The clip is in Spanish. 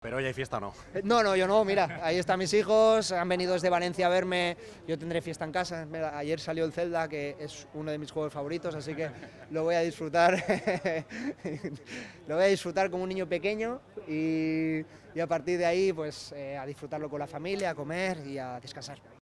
Pero hoy hay fiesta, ¿no? No, no, yo no, mira, ahí están mis hijos, han venido desde Valencia a verme, yo tendré fiesta en casa, mira, ayer salió el Zelda, que es uno de mis juegos favoritos, así que lo voy a disfrutar, lo voy a disfrutar como un niño pequeño y a partir de ahí pues a disfrutarlo con la familia, a comer y a descansar.